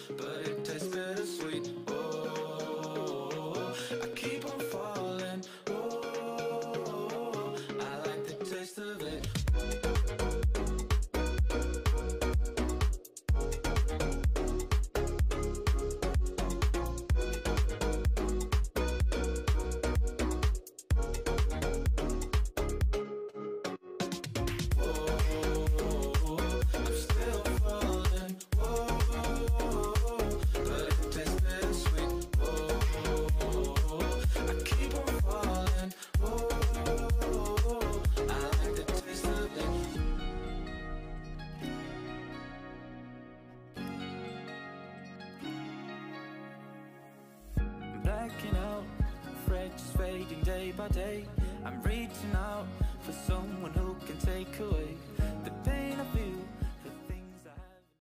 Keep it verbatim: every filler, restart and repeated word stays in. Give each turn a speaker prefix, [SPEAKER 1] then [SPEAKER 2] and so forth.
[SPEAKER 1] but it tastes bittersweet. Oh, I keep on falling. Oh, I like the taste of it. Blacking out, fret just fading day by day. I'm reaching out for someone who can take away the pain I feel